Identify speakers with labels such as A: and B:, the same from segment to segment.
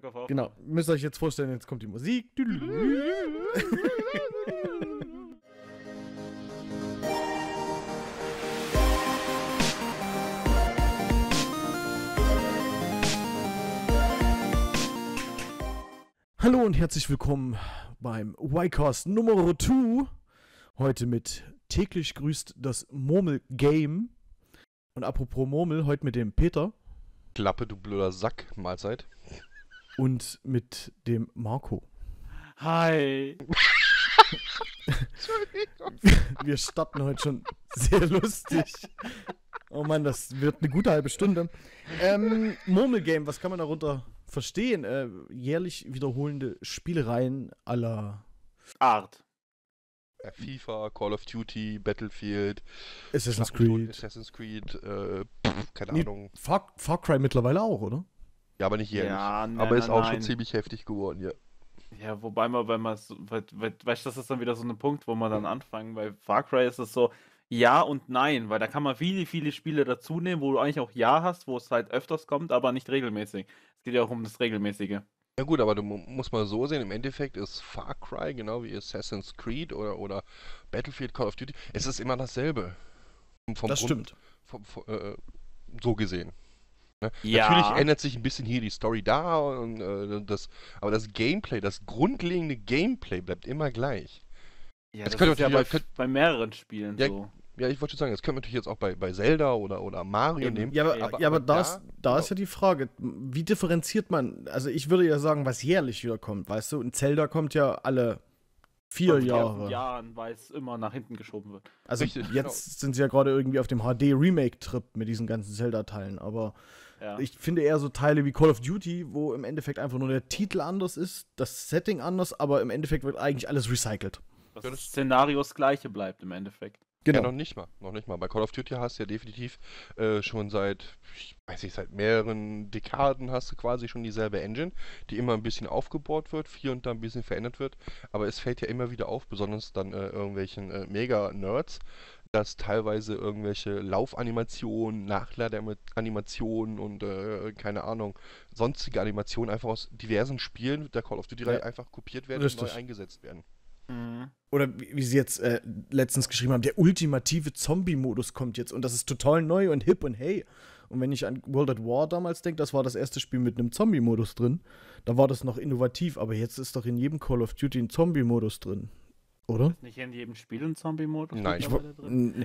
A: Genau, müsst ihr euch jetzt vorstellen, jetzt kommt die Musik. Hallo und herzlich willkommen beim Y-Cast Nummer 2. Heute mit täglich grüßt das Murmel-Game. Und apropos Murmel, heute mit dem Peter.
B: Klappe, du blöder Sack, Mahlzeit.
A: Und mit dem Marco.
C: Hi.
A: Wir starten heute schon sehr lustig. Oh Mann, das wird eine gute halbe Stunde. Murmel-Game, was kann man darunter verstehen? Jährlich wiederholende Spielereien aller
C: Art.
B: FIFA, Call of Duty, Battlefield,
A: Assassin's
B: Creed, keine
A: Nee,
B: Ahnung.
A: Far Cry mittlerweile auch, oder?
B: Ja, aber nicht jährlich.
C: Ja,
B: aber ist auch schon
C: nein.
B: ziemlich heftig geworden, ja.
C: Ja, wobei man, wenn man weißt du, das ist dann wieder so ein Punkt, wo man dann anfangen, bei Far Cry ist es so, ja und nein, weil da kann man viele, viele Spiele dazu nehmen, wo du eigentlich auch Ja hast, wo es halt öfters kommt, aber nicht regelmäßig. Es geht ja auch um das Regelmäßige.
B: Ja gut, aber du musst mal so sehen, im Endeffekt ist Far Cry, genau wie Assassin's Creed oder Battlefield, Call of Duty, es ist immer dasselbe.
A: Das stimmt.
B: So gesehen. Ne?
C: Ja.
B: Natürlich ändert sich ein bisschen hier die Story da, und, aber das Gameplay, das grundlegende Gameplay bleibt immer gleich.
C: Ja,
B: Jetzt
C: das
B: könnte
C: ist ja
B: natürlich-
C: bei mehreren Spielen
B: Ja,
C: so.
B: Ja, ich wollte schon sagen, das können wir natürlich jetzt auch bei Zelda oder Mario
C: Eben.
B: nehmen.
A: Ja, aber da ist ja die Frage, wie differenziert man, also ich würde ja sagen, was jährlich wieder kommt, weißt du? Und Zelda kommt ja alle 4
C: Vor 1000
A: Jahre.
C: Jahren, weil es immer nach hinten geschoben wird.
A: Also
B: Richtig,
A: jetzt sind sie ja gerade irgendwie auf dem HD-Remake-Trip mit diesen ganzen Zelda-Teilen, aber
C: Ja.
A: ich finde eher so Teile wie Call of Duty, wo im Endeffekt einfach nur der Titel anders ist, das Setting anders, aber im Endeffekt wird eigentlich alles recycelt.
C: Dass
B: Ja,
C: das
B: das-
C: Szenario das gleiche bleibt im Endeffekt.
B: Ja,
A: Genau.
B: noch nicht mal. Bei Call of Duty hast du ja definitiv schon seit mehreren Dekaden hast du quasi schon dieselbe Engine, die immer ein bisschen aufgebohrt wird, hier und da ein bisschen verändert wird, aber es fällt ja immer wieder auf, besonders dann irgendwelchen Mega-Nerds, dass teilweise irgendwelche Laufanimationen, Nachladeanimationen und keine Ahnung, sonstige Animationen einfach aus diversen Spielen der Call of Duty-Reihe
A: Ja.
B: einfach kopiert werden
A: Richtig.
B: und neu eingesetzt werden.
A: Oder wie sie jetzt letztens geschrieben haben, der ultimative Zombie-Modus kommt jetzt und das ist total neu und hip und hey. Und wenn ich an World at War damals denke, das war das erste Spiel mit einem Zombie-Modus drin, da war das noch innovativ, aber jetzt ist doch in jedem Call of Duty ein Zombie-Modus drin, oder?
C: Ist nicht in jedem Spiel ein Zombie-Modus
B: Nein.
C: mittlerweile drin?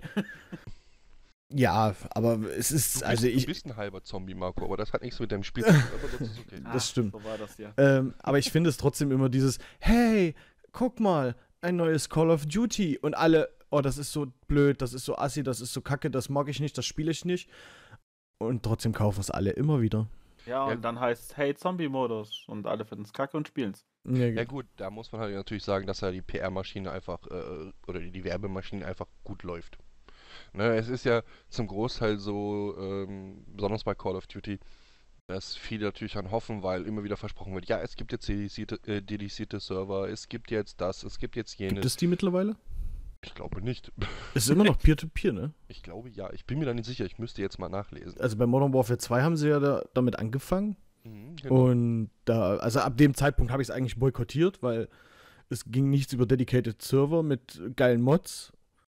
A: Ja, aber es ist, also
B: Du bist ein halber Zombie, Marco, aber das hat nichts mit deinem Spiel zu tun, aber das ist okay.
A: das stimmt.
C: So war das ja.
A: Aber ich finde es trotzdem immer dieses, hey, guck mal, ein neues Call of Duty. Und alle, oh, das ist so blöd, das ist so assi, das ist so kacke, das mag ich nicht, das spiele ich nicht. Und trotzdem kaufen es alle immer wieder.
C: Ja,
B: Ja.
C: und dann heißt es, hey, Zombie-Modus. Und alle finden es kacke und spielen es.
B: Ja gut, da muss man halt natürlich sagen, dass ja die PR-Maschine einfach, oder die Werbemaschine einfach gut läuft. Ne, es ist ja zum Großteil so, besonders bei Call of Duty, dass viele natürlich dann hoffen, weil immer wieder versprochen wird, ja, es gibt jetzt dedizierte Server, es gibt jetzt das, es gibt jetzt jenes.
A: Gibt es die mittlerweile?
B: Ich glaube nicht.
A: Es ist immer noch Peer-to-Peer, ne?
B: Ich glaube ja, ich bin mir da nicht sicher, ich müsste jetzt mal nachlesen.
A: Also bei Modern Warfare 2 haben sie ja damit angefangen.
B: Genau.
A: Und also ab dem Zeitpunkt habe ich es eigentlich boykottiert, weil es ging nichts über Dedicated Server mit geilen Mods.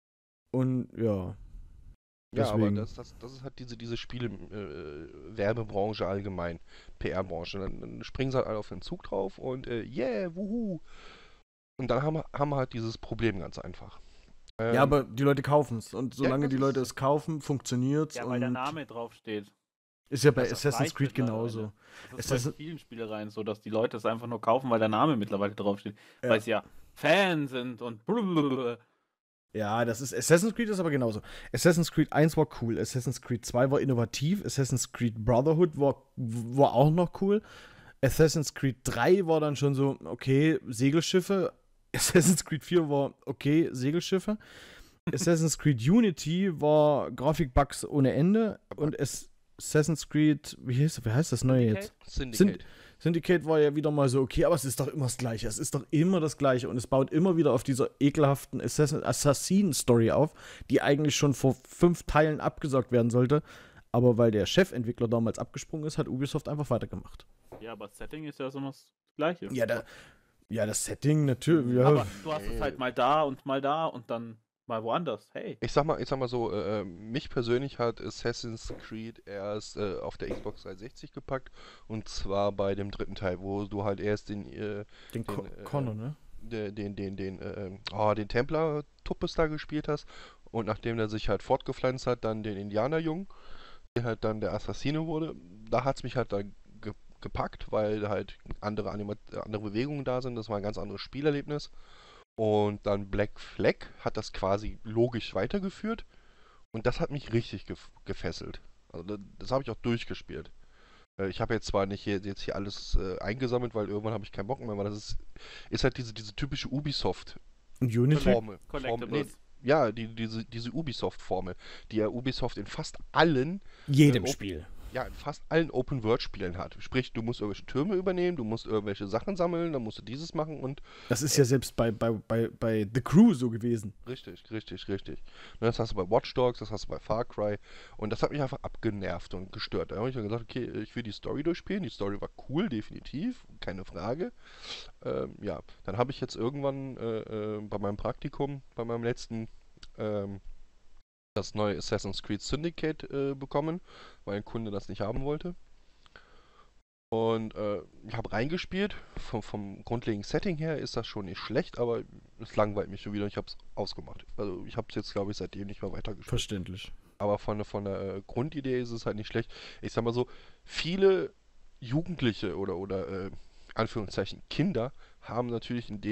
A: Und ja.
B: Ja, aber
A: deswegen.
B: das ist halt diese Spiele, Werbebranche allgemein, PR-Branche. Dann springen sie halt alle auf den Zug drauf und yeah, wuhu. Und dann haben wir halt dieses Problem ganz einfach.
A: Ja, aber die Leute kaufen es. Und solange
B: das
A: die Leute
B: ist-
A: es kaufen, funktioniert es.
C: Ja, weil der Name draufsteht.
A: Ist ja bei
C: Das
A: Assassin's
C: reicht
A: Creed
C: mittlerweile.
A: genauso.
C: Das ist bei
A: Assassin-
C: vielen Spielereien so, dass die Leute es einfach nur kaufen, weil der Name mittlerweile draufsteht.
A: Ja.
C: Weil sie ja Fan sind und blablabla.
A: Ja, das ist Assassin's Creed ist aber genauso. Assassin's Creed 1 war cool, Assassin's Creed 2 war innovativ, Assassin's Creed Brotherhood war auch noch cool. Assassin's Creed 3 war dann schon so, okay, Segelschiffe. Assassin's Creed 4 war okay, Segelschiffe. Assassin's Creed Unity war Grafikbugs ohne Ende und Assassin's Creed, wie heißt das neue jetzt?
B: Syndicate.
A: Syndicate war ja wieder mal so, okay, aber es ist doch immer das Gleiche. Es ist doch immer das Gleiche und es baut immer wieder auf dieser ekelhaften Assassin-Story auf, die eigentlich schon vor 5 Teilen abgesagt werden sollte. Aber weil der Chefentwickler damals abgesprungen ist, hat Ubisoft einfach weitergemacht.
C: Ja, aber das Setting ist ja so das Gleiche.
A: Ja, das Setting natürlich. Ja.
C: Aber du hast es halt mal da und dann mal woanders. Hey.
B: Ich sag mal so, mich persönlich hat Assassin's Creed erst auf der Xbox 360 gepackt, und zwar bei dem dritten Teil, wo du halt erst
A: Connor, ne?
B: den Templar Tuppes da gespielt hast, und nachdem der sich halt fortgepflanzt hat, dann den Indianerjungen, der halt dann der Assassine wurde. Da hat's mich halt dann gepackt, weil halt andere Bewegungen da sind. Das war ein ganz anderes Spielerlebnis. Und dann Black Flag hat das quasi logisch weitergeführt, und das hat mich richtig gefesselt. Also das habe ich auch durchgespielt. Ich habe jetzt zwar nicht jetzt hier alles eingesammelt, weil irgendwann habe ich keinen Bock mehr, aber das ist halt diese typische Ubisoft
A: Und Unity?
B: Formel.
C: Collectibles.
B: Ja, diese Ubisoft-Formel, die ja Ubisoft in fast allen
A: Jedem
B: Op-
A: Spiel.
B: in fast allen Open-World-Spielen hat. Sprich, du musst irgendwelche Türme übernehmen, du musst irgendwelche Sachen sammeln, dann musst du dieses machen, und
A: Das ist ja selbst bei The Crew so gewesen.
B: richtig. Und das hast du bei Watch Dogs, das hast du bei Far Cry, und das hat mich einfach abgenervt und gestört. Da habe ich dann gesagt, okay, ich will die Story durchspielen. Die Story war cool, definitiv, keine Frage. Ja, dann habe ich jetzt irgendwann bei meinem Praktikum, bei meinem letzten, das neue Assassin's Creed Syndicate bekommen, weil ein Kunde das nicht haben wollte. Und ich habe reingespielt. Vom grundlegenden Setting her ist das schon nicht schlecht, aber es langweilt mich schon wieder. Ich habe es ausgemacht. Also ich habe es jetzt, glaube ich, seitdem nicht mehr weitergespielt.
A: Verständlich.
B: Aber von der Grundidee ist es halt nicht schlecht. Ich sag mal so, viele Jugendliche oder Anführungszeichen Kinder haben natürlich in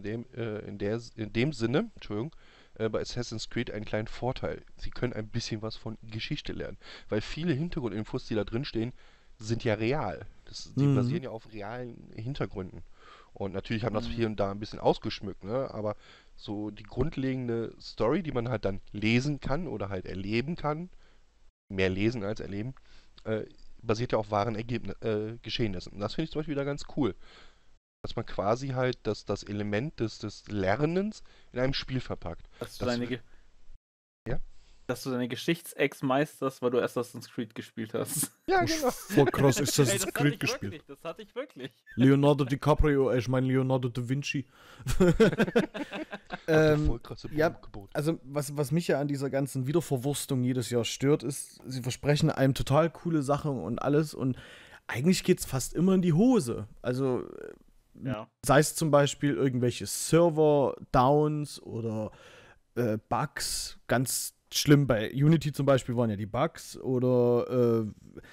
B: dem Sinne, Entschuldigung, bei Assassin's Creed einen kleinen Vorteil. Sie können ein bisschen was von Geschichte lernen. Weil viele Hintergrundinfos, die da drin stehen, sind ja real. Die basieren ja auf realen Hintergründen. Und natürlich haben das hier und da ein bisschen ausgeschmückt, ne? Aber so die grundlegende Story, die man halt dann lesen kann oder halt erleben kann, mehr lesen als erleben, basiert ja auf wahren Geschehnissen. Und das finde ich zum Beispiel wieder ganz cool. Dass man quasi halt das Element des Lernens in einem Spiel verpackt.
C: Dass du
B: Das-
C: deine,
B: Ja?
C: dass du deine Geschichtsex meisterst, weil du Assassin's Creed gespielt hast.
B: Ja, genau.
A: Voll krass
C: Ey,
A: Assassin's
C: das hatte
A: Creed
C: ich
A: gespielt.
C: wirklich, das hatte ich wirklich.
A: Leonardo DiCaprio, ich meine Leonardo da Vinci.
B: Voll krasse
A: ja,
B: Gebot.
A: Also, was mich ja an dieser ganzen Wiederverwurstung jedes Jahr stört, ist, sie versprechen einem total coole Sachen und alles, und eigentlich geht's fast immer in die Hose. Also,
C: Ja.
A: sei es zum Beispiel irgendwelche Server-Downs oder Bugs, ganz schlimm. Bei Unity zum Beispiel waren ja die Bugs, oder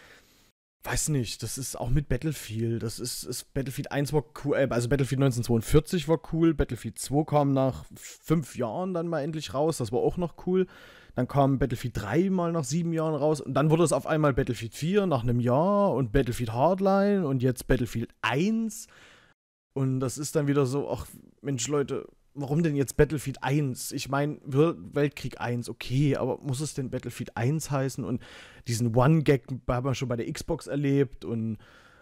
A: weiß nicht, das ist auch mit Battlefield. Ist Battlefield 1 war cool, also Battlefield 1942 war cool, Battlefield 2 kam nach 5 Jahren dann mal endlich raus, das war auch noch cool. Dann kam Battlefield 3 mal nach 7 Jahren raus, und dann wurde es auf einmal Battlefield 4 nach einem Jahr und Battlefield Hardline und jetzt Battlefield 1. Und das ist dann wieder so, ach Mensch Leute, warum denn jetzt Battlefield 1? Ich meine, Weltkrieg 1, okay, aber muss es denn Battlefield 1 heißen? Und diesen One-Gag haben wir schon bei der Xbox erlebt, und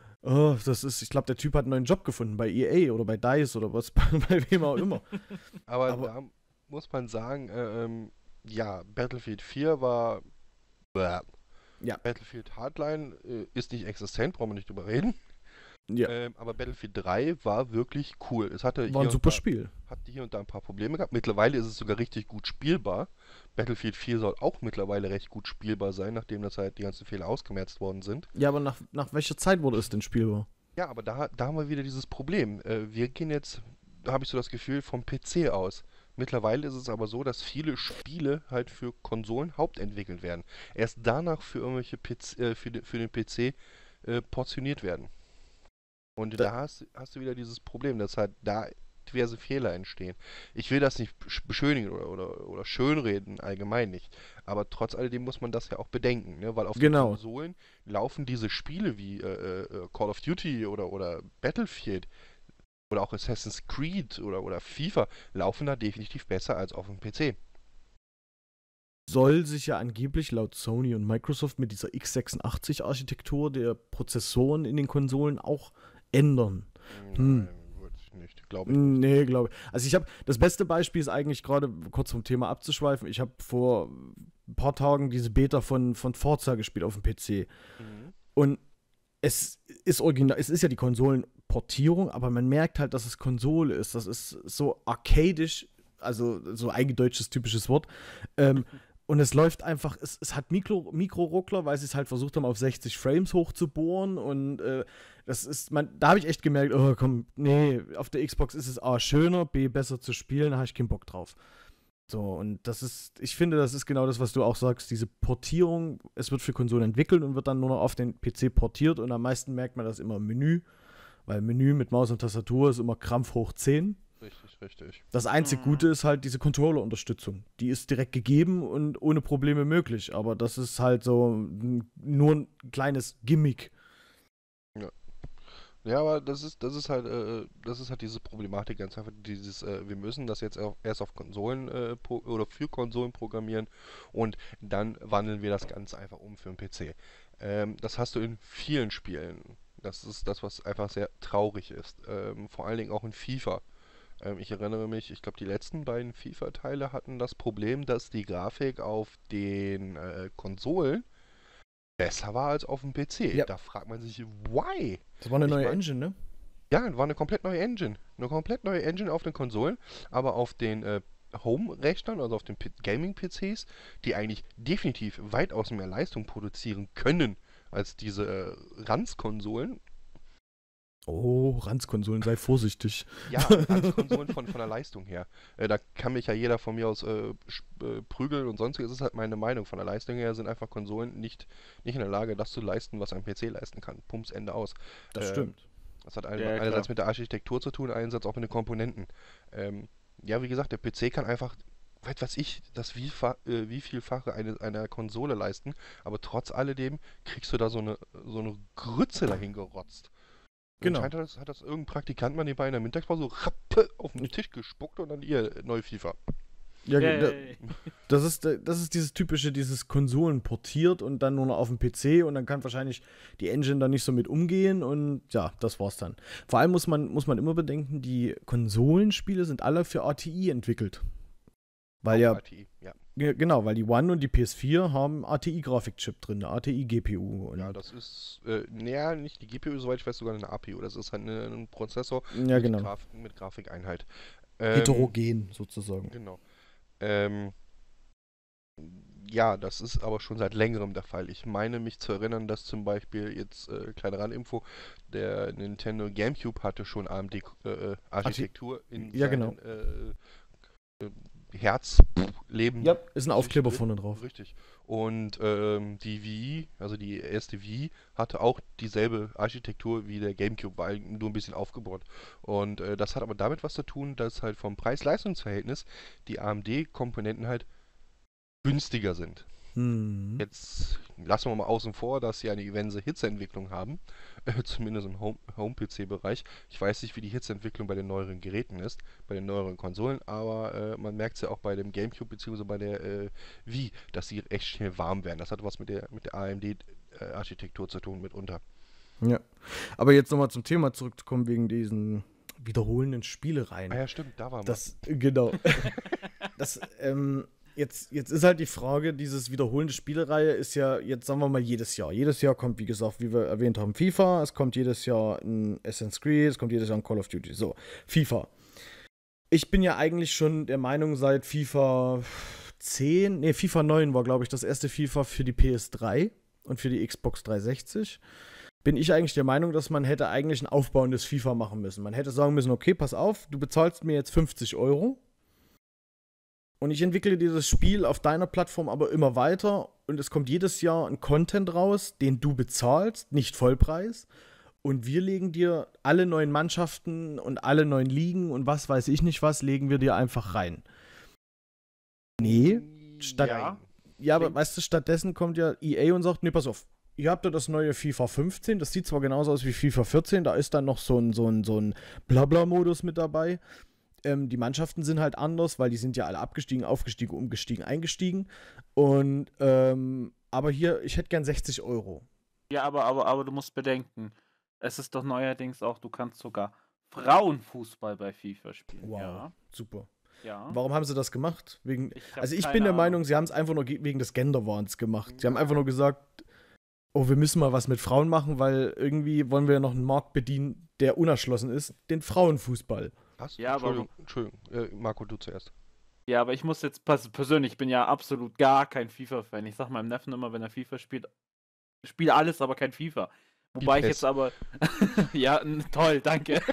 A: ich glaube, der Typ hat einen neuen Job gefunden bei EA oder bei DICE oder was, bei wem auch immer.
B: Aber
A: aber-
B: da muss man sagen, ja, Battlefield 4 war. Bäh.
A: Ja.
B: Battlefield Hardline ist nicht existent, brauchen wir nicht drüber reden.
A: Ja,
B: Aber Battlefield 3 war wirklich cool. Es hatte
A: war ein
B: hier und
A: super
B: da,
A: Spiel.
B: hatte hier und da ein paar Probleme gehabt. Mittlerweile ist es sogar richtig gut spielbar. Battlefield 4 soll auch mittlerweile recht gut spielbar sein, nachdem das halt die ganzen Fehler ausgemerzt worden sind.
A: Ja, aber nach welcher Zeit wurde es denn spielbar?
B: Ja, aber da haben wir wieder dieses Problem. Wir gehen jetzt, da habe ich so das Gefühl, vom PC aus. Mittlerweile ist es aber so, dass viele Spiele halt für Konsolen hauptentwickelt werden. Erst danach für irgendwelche für den PC portioniert werden. Und da hast du wieder dieses Problem, dass halt da diverse Fehler entstehen. Ich will das nicht beschönigen oder schönreden, allgemein nicht. Aber trotz alledem muss man das ja auch bedenken, ne? Weil auf den
A: Genau.
B: Konsolen laufen diese Spiele wie Call of Duty oder Battlefield oder auch Assassin's Creed oder FIFA, laufen da definitiv besser als auf dem PC.
A: Soll sich ja angeblich laut Sony und Microsoft mit dieser x86-Architektur der Prozessoren in den Konsolen auch ändern.
B: Nein, wird nicht, glaube ich nicht.
A: Nee, glaube ich. Also das beste Beispiel ist eigentlich gerade, kurz vom Thema abzuschweifen, ich habe vor ein paar Tagen diese Beta von Forza gespielt auf dem PC.
B: Mhm.
A: Und es ist original, es ist ja die Konsolenportierung, aber man merkt halt, dass es Konsole ist. Das ist so arcadisch, also so eingedeutschtes typisches Wort. Und es läuft einfach, es hat Mikro-Ruckler, weil sie es halt versucht haben, auf 60 Frames hochzubohren. Und das ist, da habe ich echt gemerkt, oh komm, nee, auf der Xbox ist es A schöner, B besser zu spielen, da habe ich keinen Bock drauf. So, und ich finde, das ist genau das, was du auch sagst, diese Portierung, es wird für Konsolen entwickelt und wird dann nur noch auf den PC portiert und am meisten merkt man das immer im Menü, weil Menü mit Maus und Tastatur ist immer Krampf hoch 10.
B: Richtig.
A: Das einzig Gute ist halt diese Controller-Unterstützung. Die ist direkt gegeben und ohne Probleme möglich, aber das ist halt so nur ein kleines Gimmick.
B: Ja, aber das ist halt diese Problematik ganz einfach, wir müssen das jetzt erst auf Konsolen oder für Konsolen programmieren und dann wandeln wir das Ganze einfach um für einen PC. Das hast du in vielen Spielen. Das ist das, was einfach sehr traurig ist. Vor allen Dingen auch in FIFA. Ich erinnere mich, ich glaube, die letzten beiden FIFA-Teile hatten das Problem, dass die Grafik auf den Konsolen besser war als auf dem PC.
A: Ja.
B: Da fragt man sich, why?
A: Das war eine
B: Ich
A: neue
B: mein-
A: Engine, ne?
B: Ja, war eine komplett neue Engine. Eine komplett neue Engine auf den Konsolen, aber auf den Home-Rechnern, also auf den Gaming-PCs, die eigentlich definitiv weitaus mehr Leistung produzieren können als diese Ranz-Konsolen.
A: Oh, Ranzkonsolen, sei vorsichtig.
B: Ja, Ranz-Konsolen von der Leistung her. Da kann mich ja jeder von mir aus prügeln und sonstiges. Das ist halt meine Meinung. Von der Leistung her sind einfach Konsolen nicht in der Lage, das zu leisten, was ein PC leisten kann. Pumps, Ende aus.
A: Das
B: Äh,
A: stimmt.
B: Das hat
C: Ja,
B: einerseits
C: klar.
B: mit der Architektur zu tun, einerseits auch mit den Komponenten. Ja, wie gesagt, der PC kann einfach, weiß ich, das wievielfache einer Konsole leisten, aber trotz alledem kriegst du da so eine Grütze dahin gerotzt. Und
A: Genau.
B: anscheinend hat das irgendein Praktikant mal nebenbei in der Mittagspause so rappe auf den Tisch gespuckt und dann neue FIFA.
A: Ja,
C: Yay.
A: das ist dieses typische, dieses Konsolen portiert und dann nur noch auf dem PC und dann kann wahrscheinlich die Engine da nicht so mit umgehen und ja, das war's dann. Vor allem muss man immer bedenken, die Konsolenspiele sind alle für RTI entwickelt. Weil ja,
B: RTI, ja.
A: genau, weil die One und die PS4 haben RTI-Grafikchip drin, eine RTI-GPU. Und
B: Ja, das ist, naja, nicht die GPU, soweit ich weiß, sogar eine APU. Das ist halt ein Prozessor
A: ja, genau.
B: mit Grafikeinheit.
A: Heterogen sozusagen.
B: Genau. Ähm, ja, das ist aber schon seit längerem der Fall. Ich meine mich zu erinnern, dass zum Beispiel jetzt, kleine Randinfo, der Nintendo GameCube hatte schon AMD-Architektur in
A: ja, genau.
B: Herzleben.
A: Ja, ist ein Aufkleber
B: drin.
A: vorne drauf.
B: Richtig. Und die Wii, also die erste Wii, hatte auch dieselbe Architektur wie der GameCube, war nur ein bisschen aufgebaut. Und das hat aber damit was zu tun, dass halt vom Preis-Leistungs-Verhältnis die AMD-Komponenten halt günstiger sind.
A: Hm.
B: Jetzt lassen wir mal außen vor, dass sie eine immense Hitzeentwicklung haben, zumindest im Home-PC-Bereich. Ich weiß nicht, wie die Hitzeentwicklung bei den neueren Geräten ist, bei den neueren Konsolen, aber man merkt es ja auch bei dem GameCube bzw. bei der Wii, dass sie echt schnell warm werden. Das hat was mit der AMD-Architektur zu tun mitunter.
A: Ja. Aber jetzt nochmal zum Thema zurückzukommen, wegen diesen wiederholenden Spielereien.
B: Ah ja, stimmt, da waren wir.
A: Das, genau. Jetzt ist halt die Frage, dieses wiederholende Spielereihe ist ja, jetzt sagen wir mal, jedes Jahr. Jedes Jahr kommt, wie gesagt, wie wir erwähnt haben, FIFA, es kommt jedes Jahr ein Assassin's Creed, es kommt jedes Jahr ein Call of Duty. So, FIFA. Ich bin ja eigentlich schon der Meinung, seit FIFA 9 war, glaube ich, das erste FIFA für die PS3 und für die Xbox 360. Bin ich eigentlich der Meinung, dass man hätte eigentlich ein aufbauendes FIFA machen müssen. Man hätte sagen müssen, okay, pass auf, du bezahlst mir jetzt 50 Euro. Und ich entwickle dieses Spiel auf deiner Plattform aber immer weiter und es kommt jedes Jahr ein Content raus, den du bezahlst, nicht Vollpreis. Und wir legen dir alle neuen Mannschaften und alle neuen Ligen und was weiß ich nicht was, legen wir dir einfach rein. Nee, ja, aber weißt du, stattdessen kommt ja EA und sagt, nee, pass auf, ihr habt ja das neue FIFA 15, das sieht zwar genauso aus wie FIFA 14, da ist dann noch so ein Blabla-Modus mit dabei. Die Mannschaften sind halt anders, weil die sind ja alle abgestiegen, aufgestiegen, umgestiegen, eingestiegen. Und, aber hier, ich hätte gern 60 Euro.
C: Ja, aber du musst bedenken, es ist doch neuerdings auch, du kannst sogar Frauenfußball bei FIFA spielen.
A: Wow,
C: Ja.
A: super.
C: Ja.
A: Warum haben sie das gemacht?
C: Ich hab
A: Also ich
C: keine
A: bin der
C: Ahnung.
A: Meinung, sie haben es einfach nur wegen des Genderwahns gemacht. Sie haben einfach nur gesagt, oh, wir müssen mal was mit Frauen machen, weil irgendwie wollen wir ja noch einen Markt bedienen, der unerschlossen ist, den Frauenfußball.
B: Was?
C: Ja, aber-
B: Entschuldigung. Marco, du zuerst.
C: Ja, aber ich muss jetzt persönlich, ich bin ja absolut gar kein FIFA-Fan. Ich sag meinem Neffen immer, wenn er FIFA spielt, spiele alles, aber kein FIFA. Wobei ich
B: PES.
C: jetzt aber. Ja, toll, danke.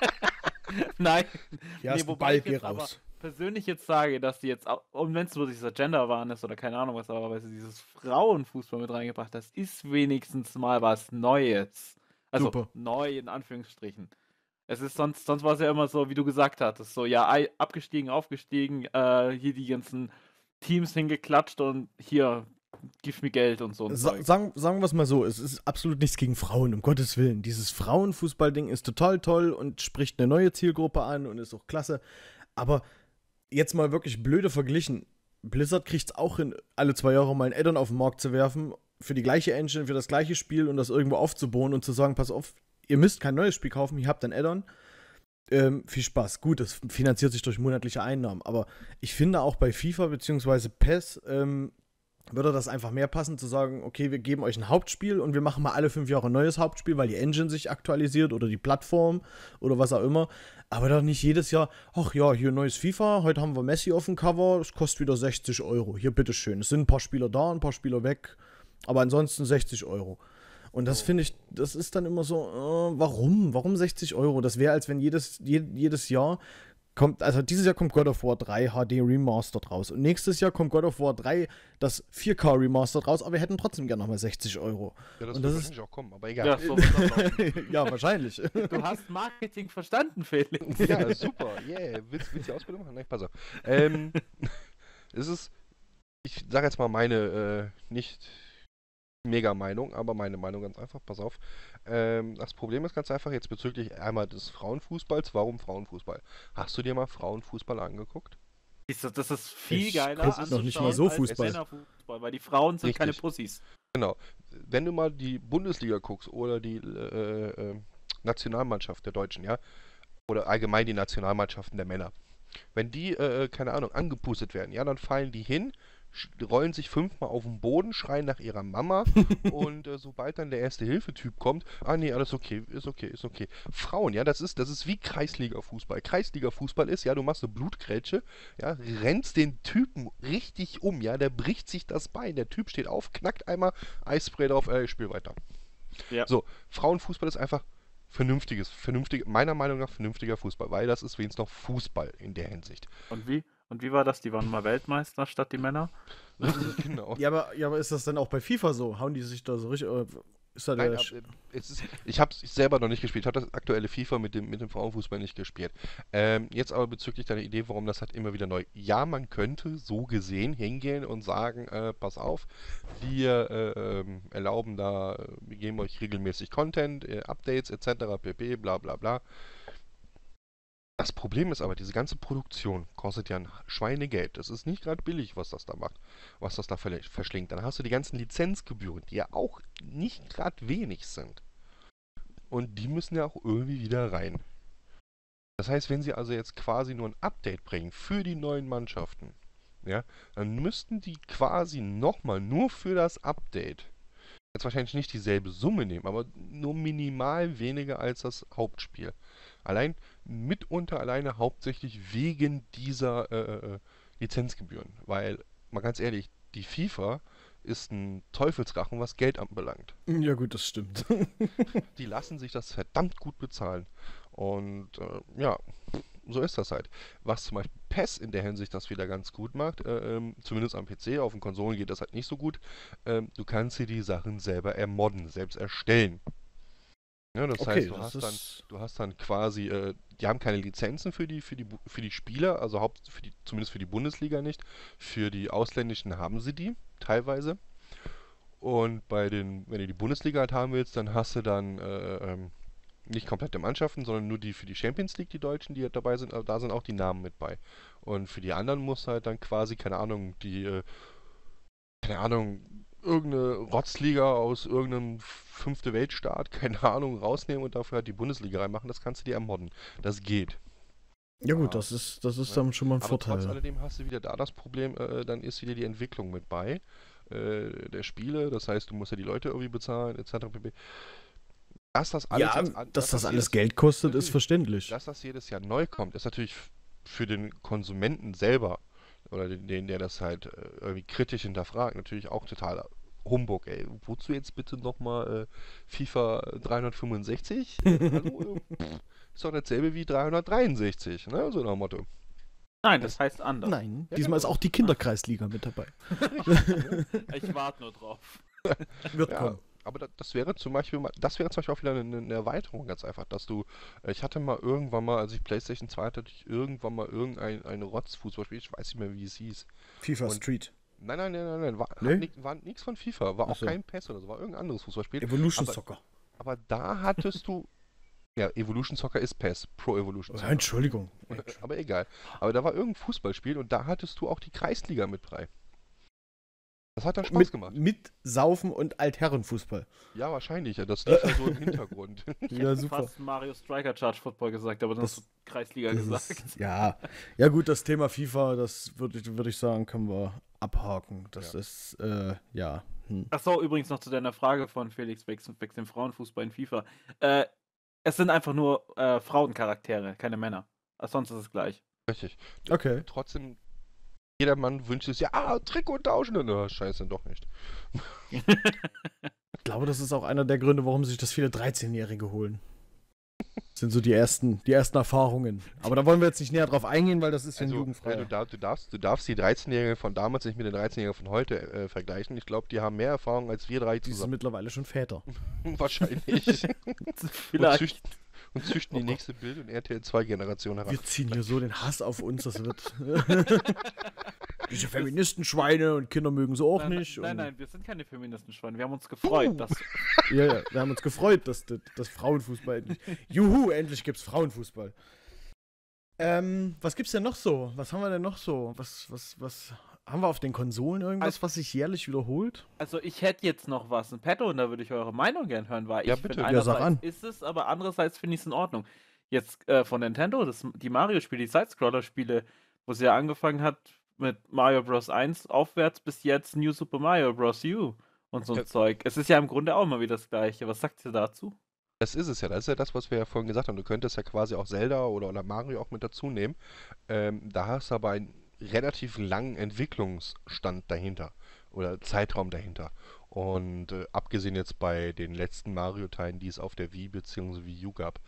C: Nein.
A: Hier hast du
C: wobei
A: Ball,
C: ich
A: geh
C: jetzt aber
A: raus.
C: persönlich jetzt sage, dass die jetzt, und wenn es nur dieser Gender-Wahn ist oder keine Ahnung was, aber weil sie dieses Frauenfußball mit reingebracht, das ist wenigstens mal was Neues. Also
A: Super.
C: neu in Anführungsstrichen. Es ist sonst war es ja immer so, wie du gesagt hattest, so ja, abgestiegen, aufgestiegen, hier die ganzen Teams hingeklatscht und hier, gib mir Geld und so ein Zeug.
A: Sagen wir es mal so, es ist absolut nichts gegen Frauen, um Gottes Willen. Dieses Frauenfußball-Ding ist total toll und spricht eine neue Zielgruppe an und ist auch klasse. Aber jetzt mal wirklich blöde verglichen. Blizzard kriegt es auch hin, alle 2 Jahre mal ein Add-on auf den Markt zu werfen, für die gleiche Engine, für das gleiche Spiel und das irgendwo aufzubauen und zu sagen, pass auf, ihr müsst kein neues Spiel kaufen, ihr habt ein Add-on. Viel Spaß. Gut, das finanziert sich durch monatliche Einnahmen, aber ich finde auch bei FIFA bzw. PES würde das einfach mehr passen, zu sagen, okay, wir geben euch ein Hauptspiel und wir machen mal alle 5 Jahre ein neues Hauptspiel, weil die Engine sich aktualisiert oder die Plattform oder was auch immer. Aber doch nicht jedes Jahr, ach ja, hier neues FIFA, heute haben wir Messi auf dem Cover, es kostet wieder 60 Euro. Hier, bitteschön. Es sind ein paar Spieler da, ein paar Spieler weg, aber ansonsten 60 Euro. Und das finde ich, das ist dann immer so, warum? Warum 60 Euro? Das wäre, als wenn jedes Jahr kommt, also dieses Jahr kommt God of War 3 HD Remastered raus. Und nächstes Jahr kommt God of War 3 das 4K Remastered raus, aber wir hätten trotzdem gerne nochmal 60 Euro.
B: Ja, das
A: Und
B: wird
A: das
B: wahrscheinlich auch kommen, aber egal.
C: Ja, so wird das laufen.
A: Ja, wahrscheinlich.
C: Du hast Marketing verstanden, Felix.
B: Ja, super. Yeah. Willst du die Ausbildung machen? Nein, pass auf. Es ist, ich sage jetzt mal meine nicht mega Meinung, aber meine Meinung ganz einfach. Pass auf. Das Problem ist ganz einfach jetzt bezüglich einmal des Frauenfußballs. Warum Frauenfußball? Hast du dir mal Frauenfußball angeguckt?
C: Das ist viel
A: Ich
C: geiler
A: guck noch nicht mal so
C: als
A: Fußball.
C: Männerfußball, weil die Frauen sind keine
B: Richtig.
C: Pussys.
B: Genau. Wenn du mal die Bundesliga guckst oder die Nationalmannschaft der Deutschen, ja, oder allgemein die Nationalmannschaften der Männer, wenn die, keine Ahnung, angepustet werden, ja, dann fallen die hin, rollen sich 5-mal auf den Boden, schreien nach ihrer Mama und sobald dann der Erste-Hilfe-Typ kommt, nee, alles okay, ist okay, ist okay. Frauen, ja, das ist wie Kreisliga-Fußball. Kreisliga-Fußball ist, ja, du machst eine Blutgrätsche, ja, rennst den Typen richtig um, ja, der bricht sich das Bein, der Typ steht auf, knackt einmal, Eisspray drauf, ich spiel weiter.
C: Ja.
B: So, Frauenfußball ist einfach meiner Meinung nach vernünftiger Fußball, weil das ist wenigstens noch Fußball in der Hinsicht.
C: Und wie war das? Die waren mal Weltmeister statt die Männer?
B: Genau.
A: Ja, aber ist das dann auch bei FIFA so? Hauen die sich da so richtig, ist da
B: Nein,
A: der
B: ich habe es selber noch nicht gespielt. Ich habe das aktuelle FIFA mit dem Frauenfußball nicht gespielt. Jetzt aber bezüglich deiner Idee, warum das halt immer wieder neu. Ja, man könnte so gesehen hingehen und sagen, pass auf, wir erlauben da, wir geben euch regelmäßig Content, Updates etc. pp. Bla bla bla. Das Problem ist aber, diese ganze Produktion kostet ja ein Schweinegeld. Das ist nicht gerade billig, was das da macht, was das da verschlingt. Dann hast du die ganzen Lizenzgebühren, die ja auch nicht gerade wenig sind. Und die müssen ja auch irgendwie wieder rein. Das heißt, wenn sie also jetzt quasi nur ein Update bringen für die neuen Mannschaften, ja, dann müssten die quasi nochmal nur für das Update jetzt wahrscheinlich nicht dieselbe Summe nehmen, aber nur minimal weniger als das Hauptspiel. Mitunter alleine hauptsächlich wegen dieser Lizenzgebühren. Weil, mal ganz ehrlich, die FIFA ist ein Teufelsrachen, was Geld anbelangt.
A: Ja gut, das stimmt.
B: Die lassen sich das verdammt gut bezahlen. Und ja, so ist das halt. Was zum Beispiel PES in der Hinsicht das wieder ganz gut macht, zumindest am PC, auf den Konsolen geht das halt nicht so gut, du kannst dir die Sachen selber ermodden, selbst erstellen. Ja, das
A: Okay,
B: heißt,
A: das
B: du hast dann quasi, die haben keine Lizenzen für die Spieler, also zumindest für die Bundesliga nicht. Für die ausländischen haben sie die, teilweise. Und wenn du die Bundesliga halt haben willst, dann hast du dann nicht komplette Mannschaften, sondern nur die für die Champions League, die Deutschen, die halt dabei sind, aber da sind auch die Namen mit bei. Und für die anderen musst du halt dann quasi, keine Ahnung, irgendeine Rotzliga aus irgendeinem fünfte Weltstaat, keine Ahnung, rausnehmen und dafür halt die Bundesliga reinmachen, das kannst du dir ermodden. Das geht.
A: Ja gut,
B: Ja.
A: das ist dann schon mal ein
B: Aber
A: Vorteil.
B: trotz alledem hast du wieder da das Problem, dann ist wieder die Entwicklung mit bei. der Spiele. Das heißt, du musst ja die Leute irgendwie bezahlen, etc. pp. Dass das alles
A: Ja,
B: jetzt
A: dass das alles Geld kostet, ist verständlich.
B: dass das jedes Jahr neu kommt, ist natürlich für den Konsumenten selber oder den, der das halt irgendwie kritisch hinterfragt, natürlich auch total Humbug, ey. Wozu jetzt bitte nochmal FIFA 365? Hallo? Ist doch dasselbe wie 363, ne? So nach dem Motto.
C: Nein, das heißt anders.
A: Nein,
B: Ja,
A: diesmal ist
B: genau.
A: auch die Kinderkreisliga mit dabei.
C: Ich warte nur drauf.
A: Wird
B: Ja,
A: kommen.
B: aber das wäre zum Beispiel auch wieder eine Erweiterung, ganz einfach, dass du, ich hatte mal irgendwann mal, als ich PlayStation 2 hatte, hatte ich irgendwann mal irgendein Rotzfußballspiel, ich weiß nicht mehr, wie es hieß.
A: FIFA
B: Und-
A: Street.
B: Nein,
A: Nee?
B: war nichts von FIFA, war
A: Ach
B: auch
A: so.
B: kein PES oder so, war irgendein anderes Fußballspiel.
A: Evolution
B: aber-
A: Soccer.
B: Aber da hattest du, ja, Evolution Soccer ist PES, Pro Evolution
A: Ja,
B: Soccer.
A: Entschuldigung.
B: Aber egal. Aber da war irgendein Fußballspiel und da hattest du auch die Kreisliga mit bei. Das hat dann Spaß gemacht.
A: Mit Saufen und Altherrenfußball.
B: Ja, wahrscheinlich. Ja, das lief ja so im Hintergrund.
A: Ja, super.
C: Fast Mario Striker Charge Football gesagt, aber dann
A: Das-
C: hast du Kreisliga
A: Das
C: gesagt.
A: ist, ja gut, das Thema FIFA, das würd ich sagen, können wir abhaken. Das ist, ja.
C: Achso, übrigens noch zu deiner Frage von Felix wegen dem Frauenfußball in FIFA. Es sind einfach nur Frauencharaktere, keine Männer. Sonst ist es gleich.
B: Richtig.
A: Okay.
B: Trotzdem, jeder Mann wünscht es ja, Trikot tauschen. Na, scheiße, doch nicht.
A: Ich glaube, das ist auch einer der Gründe, warum sich das viele 13-Jährige holen. Das sind so die ersten Erfahrungen. Aber da wollen wir jetzt nicht näher drauf eingehen, weil das ist ja
B: Also,
A: jugendfrei.
B: du darfst die 13-Jährigen von damals nicht mit den 13-Jährigen von heute vergleichen. Ich glaube, die haben mehr Erfahrung als wir drei
A: Die sind
B: zusammen.
A: mittlerweile schon Väter.
B: Wahrscheinlich.
C: Vielleicht.
B: Und züchten die nächste Bild- und RTL 2 Generation heran.
A: Wir ziehen hier so den Hass auf uns, das wird. Diese Feministenschweine und Kinder mögen sie auch nicht.
C: Nein, wir sind keine Feministenschweine. Wir haben uns gefreut, dass.
A: Ja, wir haben uns gefreut, dass Frauenfußball endlich. Juhu, endlich gibt's Frauenfußball. Was gibt's denn noch so? Was haben wir denn noch so? Was haben wir auf den Konsolen irgendwas, was sich jährlich wiederholt?
C: Also ich hätte jetzt noch was in petto und da würde ich eure Meinung gern hören, weil
B: Ja,
C: ich
B: bitte.
C: finde,
A: Ja, sag
C: einerseits
A: an.
C: ist es, aber andererseits finde ich es in Ordnung. Jetzt von Nintendo, die Mario-Spiele, die Side-Scroller-Spiele, wo sie ja angefangen hat mit Mario Bros. 1 aufwärts bis jetzt New Super Mario Bros. U und so ein
B: Ja.
C: Zeug. Es ist ja im Grunde auch immer wieder das Gleiche. Was sagt ihr dazu?
B: Das ist es ja. Das ist ja das, was wir ja vorhin gesagt haben. Du könntest ja quasi auch Zelda oder Mario auch mit dazu nehmen. Da hast du aber einen relativ langen Entwicklungsstand dahinter. Oder Zeitraum dahinter. Und abgesehen jetzt bei den letzten Mario-Teilen, die es auf der Wii bzw. Wii U gab,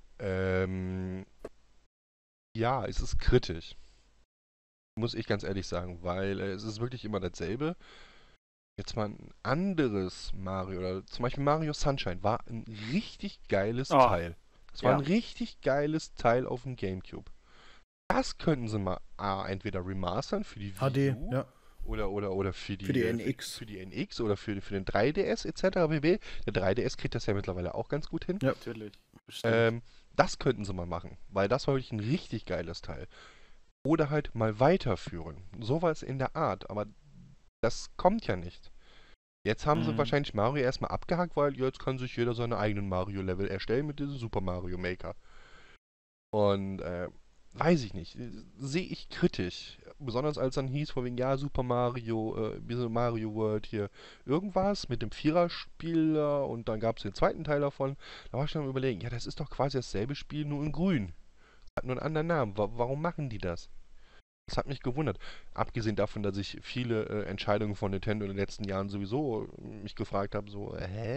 B: ja, es ist kritisch. Muss ich ganz ehrlich sagen, weil es ist wirklich immer dasselbe. Jetzt mal ein anderes Mario, oder zum Beispiel Mario Sunshine, war ein richtig geiles
C: Oh,
B: Teil. Das war
C: ja.
B: ein richtig geiles Teil auf dem GameCube. Das könnten sie mal entweder remastern für die Wii
A: HD,
B: U
A: ja.
B: oder für die
A: NX.
B: Für die NX oder für den 3DS etc. pp. Der 3DS kriegt das ja mittlerweile auch ganz gut hin.
A: Ja.
C: Natürlich. Bestimmt.
B: Das könnten sie mal machen, weil das war wirklich ein richtig geiles Teil. Oder halt mal weiterführen. Sowas in der Art, aber das kommt ja nicht. Jetzt haben sie wahrscheinlich Mario erstmal abgehakt, weil jetzt kann sich jeder seine eigenen Mario-Level erstellen mit diesem Super Mario Maker. Und weiß ich nicht, sehe ich kritisch. Besonders als dann hieß, von wegen, ja, Super Mario, Mario World hier, irgendwas mit dem Viererspieler und dann gab es den zweiten Teil davon. Da war ich dann am Überlegen, ja, das ist doch quasi dasselbe Spiel, nur in grün. Hat nur einen anderen Namen. Warum machen die das? Das hat mich gewundert. Abgesehen davon, dass ich viele Entscheidungen von Nintendo in den letzten Jahren sowieso mich gefragt habe, so,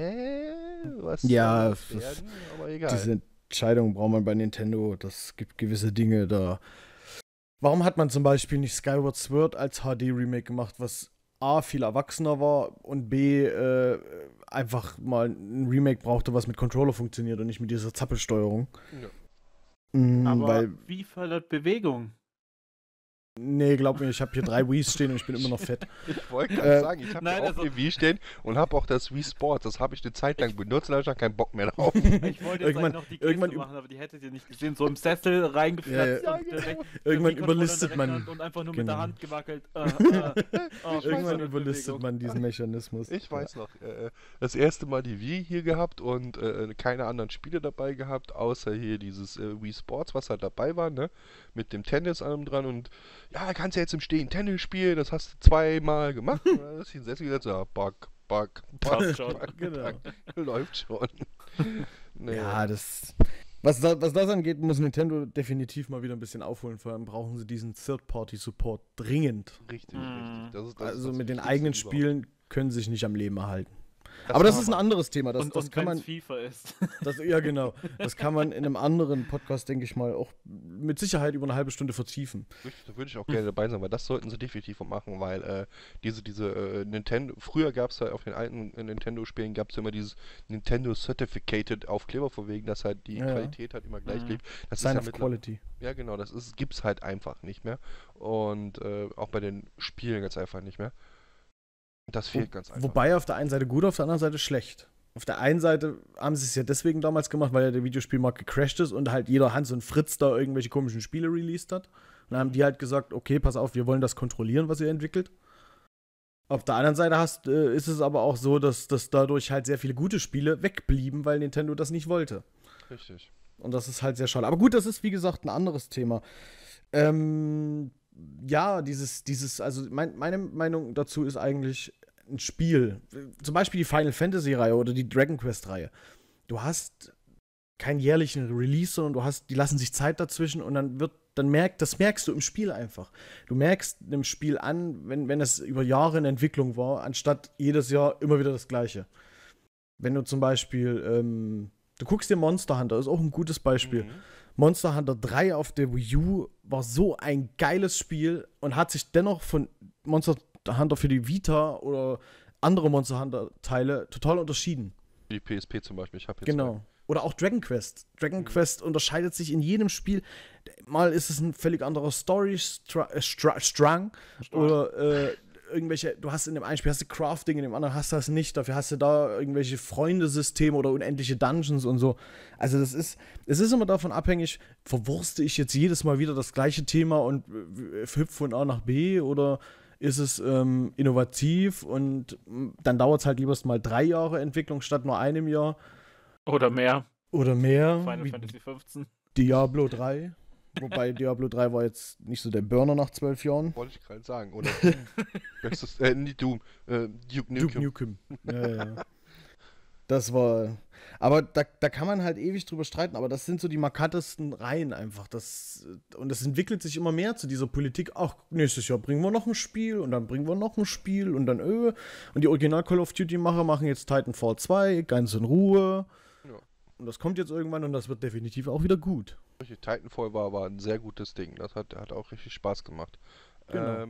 B: was
A: Ja,
B: soll das werden? Aber egal.
A: Diese Entscheidung braucht man bei Nintendo. Das gibt gewisse Dinge da. Warum hat man zum Beispiel nicht Skyward Sword als HD-Remake gemacht, was A, viel erwachsener war und B, einfach mal ein Remake brauchte, was mit Controller funktioniert und nicht mit dieser Zappelsteuerung?
B: Ja.
C: Aber
A: Weil,
C: wie fördert Bewegung?
A: nee, glaub mir, ich habe hier 3 Wii's stehen und ich bin immer noch fett.
B: Ich wollte gerade sagen, ich habe
C: nein,
B: ja auch
C: also-
B: die Wii stehen und habe auch das Wii Sports. Das habe ich eine Zeit lang benutzt und da habe ich dann keinen Bock mehr drauf.
C: Ich wollte jetzt
A: Irgendwann-
C: eigentlich noch die Geste
A: irgendwann
C: machen, aber die hättet ihr nicht gesehen. So im Sessel reingeflatzt
A: Ja,
C: und direkt
A: Irgendwann
C: die Controller
A: überlistet
C: direkt
A: man.
C: und einfach nur mit
A: genau.
C: der Hand gewackelt.
A: Irgendwann überlistet man diesen Mechanismus.
B: Ich weiß noch, das erste Mal die Wii hier gehabt und keine anderen Spiele dabei gehabt, außer hier dieses Wii Sports, was halt dabei war, ne? Mit dem Tennis allem dran und ja, kannst ja jetzt im Stehen Tennis spielen, das hast du 2-mal gemacht. Und dann ist die Sätze gesagt, ja, Back,
C: Passt schon.
A: Genau.
B: läuft schon. Nee.
A: Ja, was das angeht, muss Nintendo definitiv mal wieder ein bisschen aufholen. Vor allem brauchen sie diesen Third-Party-Support dringend.
B: Richtig,
C: Mhm.
B: richtig. Das ist
A: Also
B: das
A: mit den
B: Wichtigste
A: eigenen
B: überhaupt.
A: Spielen können sie sich nicht am Leben erhalten.
B: Das
A: Aber das
B: kann
A: ist ein
B: man-
A: anderes Thema. Das
C: Und
A: kann
C: wenn es
A: man,
C: FIFA ist.
A: ja genau, das kann man in einem anderen Podcast, denke ich mal, auch mit Sicherheit über eine halbe Stunde vertiefen.
B: Da würde ich auch gerne dabei sein, weil das sollten sie definitiv auch machen, weil diese Nintendo, früher gab es ja auf den alten Nintendo-Spielen gab es ja immer dieses Nintendo Certificated Aufkleber, von wegen, dass halt die
A: Ja, ja.
B: Qualität halt immer gleich
C: Mhm.
B: blieb. Das
A: Sign
B: ist ja
A: of
B: mittlerweile,
A: Quality.
B: ja genau, gibt's halt einfach nicht mehr. Und auch bei den Spielen ganz einfach nicht mehr. Das fehlt ganz einfach.
A: Wobei auf der einen Seite gut, auf der anderen Seite schlecht. Auf der einen Seite haben sie es ja deswegen damals gemacht, weil ja der Videospielmarkt gecrashed ist und halt jeder Hans und Fritz da irgendwelche komischen Spiele released hat. Und dann haben die halt gesagt, okay, pass auf, wir wollen das kontrollieren, was ihr entwickelt. Auf der anderen Seite ist es aber auch so, dass dadurch halt sehr viele gute Spiele wegblieben, weil Nintendo das nicht wollte.
B: Richtig.
A: Und das ist halt sehr schade. Aber gut, das ist wie gesagt ein anderes Thema. Ja, also meine Meinung dazu ist eigentlich ein Spiel. Zum Beispiel die Final Fantasy-Reihe oder die Dragon Quest-Reihe. Du hast keinen jährlichen Release, sondern die lassen sich Zeit dazwischen und das merkst du im Spiel einfach. Du merkst im Spiel an, wenn es über Jahre in Entwicklung war, anstatt jedes Jahr immer wieder das Gleiche. Wenn du zum Beispiel, du guckst dir Monster Hunter, ist auch ein gutes Beispiel.
B: Mhm.
A: Monster Hunter 3 auf der Wii U war so ein geiles Spiel und hat sich dennoch von Monster Hunter für die Vita oder andere Monster Hunter Teile total unterschieden.
B: Die PSP zum Beispiel, ich habe jetzt
A: Genau. Oder auch Dragon Quest. Dragon Quest unterscheidet sich in jedem Spiel. Mal ist es ein völlig anderer Story-Strang oder irgendwelche, du hast in dem einen Spiel hast du Crafting, in dem anderen hast du das nicht. Dafür hast du da irgendwelche Freundesysteme oder unendliche Dungeons und so. Also es ist immer davon abhängig, verwurste ich jetzt jedes Mal wieder das gleiche Thema und hüpfe von A nach B oder ist es innovativ und dann dauert es halt lieber mal 3 Jahre Entwicklung statt nur einem Jahr
C: Oder mehr.
A: oder mehr.
C: Final
A: wie
C: Fantasy 15.
A: Diablo 3. Wobei Diablo 3 war jetzt nicht so der Burner nach 12 Jahren.
B: wollte ich gerade sagen. Oder bestes, nicht Doom, Duke
A: Duke
B: Nukem.
A: Nukem. Ja. Das war. Aber da kann man halt ewig drüber streiten, aber das sind so die markantesten Reihen einfach. Und es entwickelt sich immer mehr zu dieser Politik. Ach, nächstes Jahr bringen wir noch ein Spiel und dann bringen wir noch ein Spiel und dann Und die Original Call of Duty-Macher machen jetzt Titanfall 2 ganz in Ruhe.
B: Ja.
A: Und das kommt jetzt irgendwann und das wird definitiv auch wieder gut.
B: Titanfall war ein sehr gutes Ding. Das hat auch richtig Spaß gemacht.
A: Genau.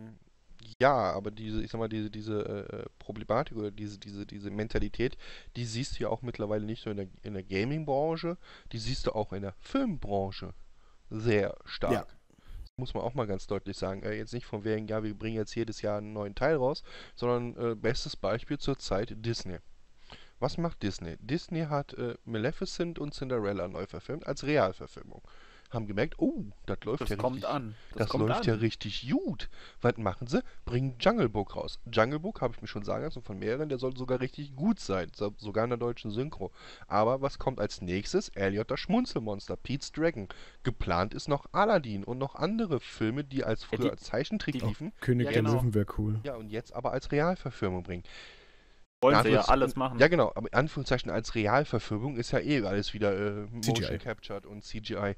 B: Ja, aber diese Problematik oder diese Mentalität, die siehst du ja auch mittlerweile nicht nur in der Gaming-Branche, die siehst du auch in der Filmbranche sehr stark.
A: Ja.
B: Das muss man auch mal ganz deutlich sagen. Jetzt nicht von wegen, ja, wir bringen jetzt jedes Jahr einen neuen Teil raus, sondern bestes Beispiel zurzeit Disney. Was macht Disney? Disney hat Maleficent und Cinderella neu verfilmt als Realverfilmung. Haben gemerkt, oh, das läuft
C: Das
B: ja
C: kommt
B: richtig.
C: an.
B: Das
C: kommt
B: läuft
C: an.
B: ja richtig gut. Was machen sie? Bringen Jungle Book raus. Jungle Book habe ich mir schon sagen lassen von mehreren, der soll sogar richtig gut sein. Sogar in der deutschen Synchro. Aber was kommt als nächstes? Elliot das Schmunzelmonster, Pete's Dragon. Geplant ist noch Aladdin und noch andere Filme, die als
C: Ja,
B: früher als Zeichentrick liefen.
A: König
C: Ja,
A: der
C: genau.
A: Löwen wäre cool.
B: Ja, und jetzt aber als Realverfilmung bringen.
C: Wollen sie ja
B: Anführungs-
C: alles machen.
B: Ja, genau, aber in Anführungszeichen als Realverfilmung ist ja eh alles wieder Motion
A: CGI.
B: Captured und CGI.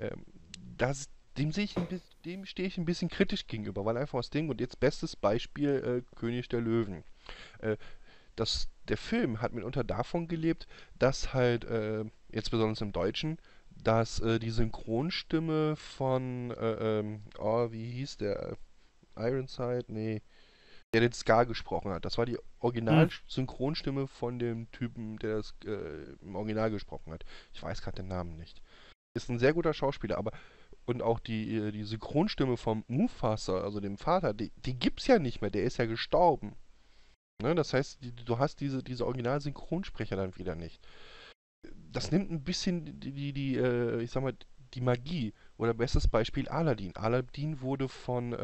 B: Dem stehe ich ein bisschen kritisch gegenüber, weil einfach das Ding, und jetzt bestes Beispiel König der Löwen. Äh, der Film hat mitunter davon gelebt, dass halt, jetzt besonders im Deutschen, dass die Synchronstimme von, wie hieß der? Ironside? Nee. Der den Scar gesprochen hat. Das war die Original-Synchronstimme von dem Typen, der das im Original gesprochen hat. Ich weiß gerade den Namen nicht. Ist ein sehr guter Schauspieler, aber und auch die Synchronstimme vom Mufasa, also dem Vater, die gibt's ja nicht mehr, der ist ja gestorben. Ne? Das heißt, du hast diese Original-Synchronsprecher dann wieder nicht. Das nimmt ein bisschen ich sag mal, die Magie. Oder bestes Beispiel Aladdin. Aladdin wurde von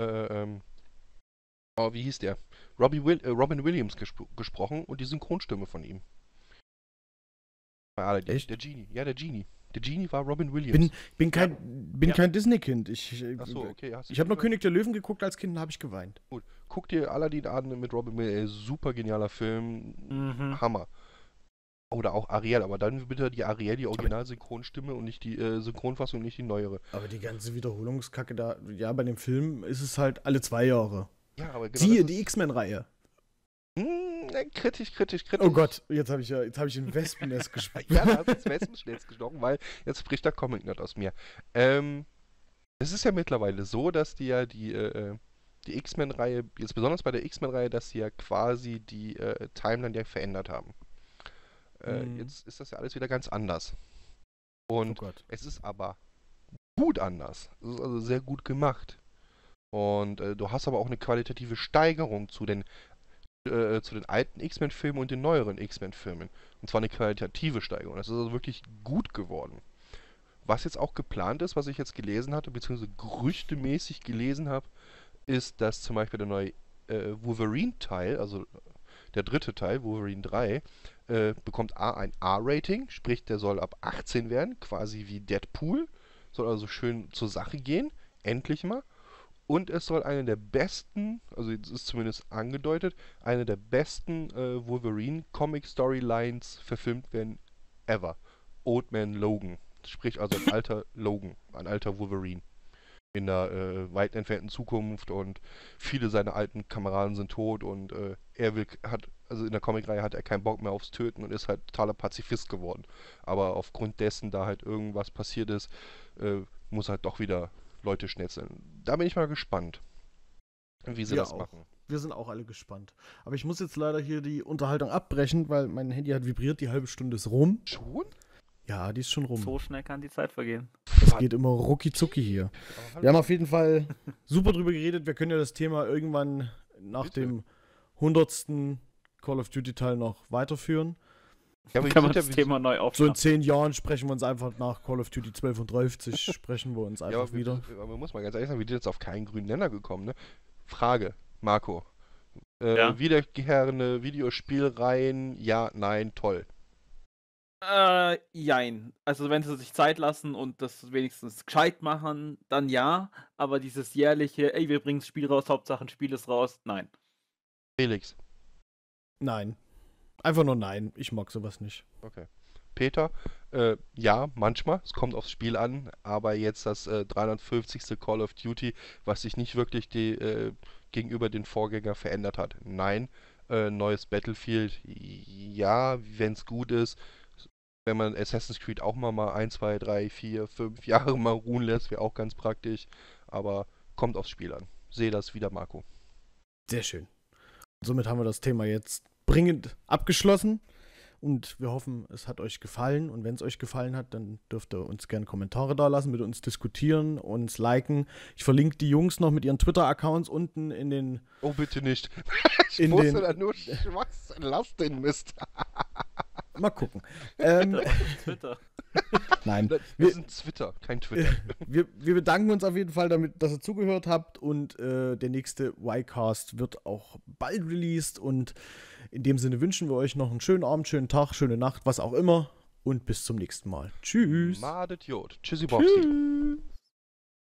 B: wie hieß der? Robin Williams gesprochen und die Synchronstimme von ihm. Bei Aladdin.
A: Echt?
B: Der Genie. Ja, der Genie. Der Genie war Robin Williams.
A: Bin kein Disney-Kind.
B: Achso, okay.
A: Ich habe nur König der Löwen geguckt als Kind und habe ich geweint.
B: Gut. Guck dir Aladdin an mit Robin Williams. Super genialer Film. Hammer. Oder auch Ariel, aber dann bitte die Ariel, die Original-Synchronstimme und nicht die Synchronfassung, nicht die neuere.
A: Aber die ganze Wiederholungskacke da, ja, bei dem Film ist es halt alle 2 Jahre.
B: Ja, aber genau.
A: Siehe die X-Men-Reihe.
B: Kritisch.
A: Oh Gott, jetzt habe ich ein Wespennest gespielt.
B: Ja, da hast du das Wespennest gestochen, weil jetzt spricht der Comic-Nerd aus mir. Es ist ja mittlerweile so, dass die X-Men-Reihe, jetzt besonders bei der X-Men-Reihe, dass sie ja quasi die Timeline ja verändert haben. Jetzt ist das ja alles wieder ganz anders. Und es ist aber gut anders. Es ist also sehr gut gemacht. Und du hast aber auch eine qualitative Steigerung zu den alten X-Men-Filmen und den neueren X-Men-Filmen. Und zwar eine qualitative Steigerung. Das ist also wirklich gut geworden. Was jetzt auch geplant ist, was ich jetzt gelesen hatte, beziehungsweise gerüchtemäßig gelesen habe, ist, dass zum Beispiel der neue Wolverine-Teil, also der 3. Teil, Wolverine 3, bekommt ein R-Rating, sprich der soll ab 18 werden, quasi wie Deadpool, soll also schön zur Sache gehen, endlich mal. Und es soll eine der besten, also es ist zumindest angedeutet, eine der besten Wolverine-Comic-Storylines verfilmt werden ever. Old Man Logan, sprich also ein alter Logan, ein alter Wolverine. In der weit entfernten Zukunft und viele seiner alten Kameraden sind tot und also in der Comicreihe hat er keinen Bock mehr aufs Töten und ist halt totaler Pazifist geworden. Aber aufgrund dessen, da halt irgendwas passiert ist, muss er halt doch wieder Leute schnetzeln. Da bin ich mal gespannt, wie sie das machen.
A: Wir sind auch alle gespannt. Aber ich muss jetzt leider hier die Unterhaltung abbrechen, weil mein Handy hat vibriert, die halbe Stunde ist rum.
B: Schon?
A: Ja, die ist schon rum.
C: So schnell kann die Zeit vergehen.
A: Es geht immer rucki zucki hier. Wir haben auf jeden Fall super drüber geredet. Wir können ja das Thema irgendwann nach dem 100. Call of Duty Teil noch weiterführen.
B: Ja, aber
C: kann man das Thema neu
A: So
C: aufnehmen.
A: in 10 Jahren sprechen wir uns einfach nach Call of Duty 12 und 30 sprechen wir uns einfach wieder.
B: Aber man muss mal ganz ehrlich sagen, wir sind jetzt auf keinen grünen Nenner gekommen, ne? Frage, Marco. Wiederkehrende Videospielreihen, ja, nein, toll.
C: Jein. Also wenn sie sich Zeit lassen und das wenigstens gescheit machen, dann ja. Aber dieses jährliche, ey, wir bringen das Spiel raus, Hauptsache ein Spiel ist raus, nein.
B: Felix.
A: Nein. Einfach nur nein. Ich mag sowas nicht.
B: Okay. Peter, ja, manchmal. Es kommt aufs Spiel an, aber jetzt das 350. Call of Duty, was sich nicht wirklich gegenüber den Vorgänger verändert hat. Nein. Neues Battlefield, ja, wenn es gut ist. Wenn man Assassin's Creed auch mal 1, 2, 3, 4, 5 Jahre mal ruhen lässt, wäre auch ganz praktisch. Aber kommt aufs Spiel an. Sehe das wieder, Marco.
A: Sehr schön. Somit haben wir das Thema jetzt bringend abgeschlossen. Und wir hoffen, es hat euch gefallen. Und wenn es euch gefallen hat, dann dürft ihr uns gerne Kommentare da lassen, mit uns diskutieren, uns liken. Ich verlinke die Jungs noch mit ihren Twitter-Accounts unten in den...
B: Oh, bitte nicht. Ich
A: in
B: poste da nur Schwachs. Lass den Mist.
A: Mal gucken.
C: Twitter.
A: Nein.
B: Wir sind Twitter, kein Twitter.
A: Wir bedanken uns auf jeden Fall damit, dass ihr zugehört habt. Und der nächste Y-Cast wird auch bald released. Und in dem Sinne wünschen wir euch noch einen schönen Abend, schönen Tag, schöne Nacht, was auch immer. Und bis zum nächsten Mal. Tschüss.
B: Madet Jod. Tschüssi, Bobski.
A: Tschüss.